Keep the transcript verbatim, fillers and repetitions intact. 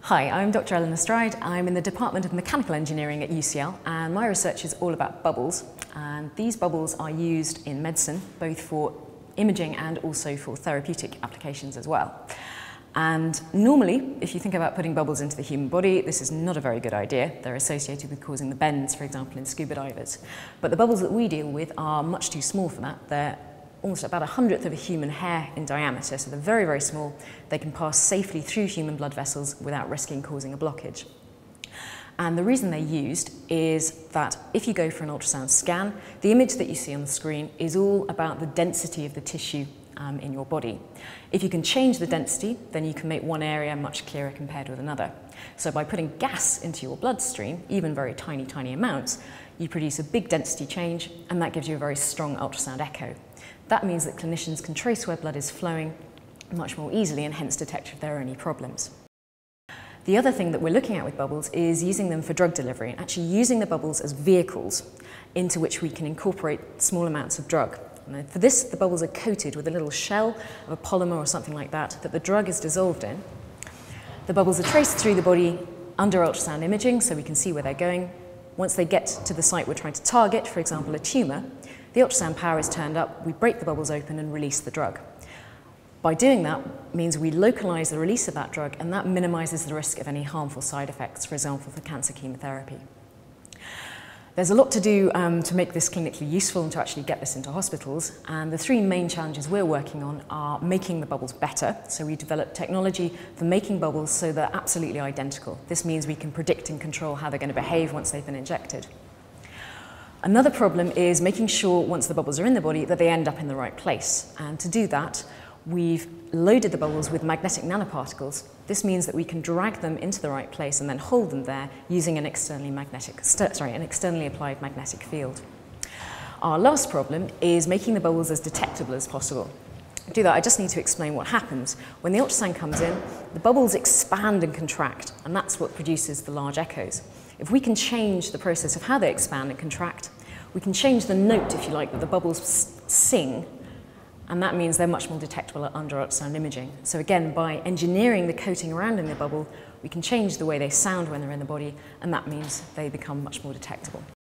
Hi, I'm Doctor Eleanor Stride. I'm in the Department of Mechanical Engineering at U C L, and my research is all about bubbles. And these bubbles are used in medicine, both for imaging and also for therapeutic applications as well. And normally, if you think about putting bubbles into the human body, this is not a very good idea. They're associated with causing the bends, for example, in scuba divers. But the bubbles that we deal with are much too small for that. They're almost about a hundredth of a human hair in diameter, so they're very, very small. They can pass safely through human blood vessels without risking causing a blockage. And the reason they're used is that if you go for an ultrasound scan, the image that you see on the screen is all about the density of the tissue um, in your body. If you can change the density, then you can make one area much clearer compared with another. So by putting gas into your bloodstream, even very tiny, tiny amounts, you produce a big density change, and that gives you a very strong ultrasound echo. That means that clinicians can trace where blood is flowing much more easily and hence detect if there are any problems. The other thing that we're looking at with bubbles is using them for drug delivery, and actually using the bubbles as vehicles into which we can incorporate small amounts of drug. And for this, the bubbles are coated with a little shell of a polymer or something like that that the drug is dissolved in. The bubbles are traced through the body under ultrasound imaging so we can see where they're going. Once they get to the site we're trying to target, for example a tumour, the ultrasound power is turned up, we break the bubbles open and release the drug. By doing that means we localise the release of that drug, and that minimises the risk of any harmful side effects, for example for cancer chemotherapy. There's a lot to do um, to make this clinically useful and to actually get this into hospitals, and the three main challenges we're working on are making the bubbles better. So we developed technology for making bubbles so they're absolutely identical. This means we can predict and control how they're going to behave once they've been injected. Another problem is making sure once the bubbles are in the body that they end up in the right place, and to do that we've loaded the bubbles with magnetic nanoparticles. This means that we can drag them into the right place and then hold them there using an externally magnetic, sorry, an externally applied magnetic field. Our last problem is making the bubbles as detectable as possible. To do that, I just need to explain what happens. When the ultrasound comes in, the bubbles expand and contract, and that's what produces the large echoes. If we can change the process of how they expand and contract, we can change the note, if you like, that the bubbles sing, and that means they're much more detectable under ultrasound imaging. So again, by engineering the coating around in the bubble, we can change the way they sound when they're in the body, and that means they become much more detectable.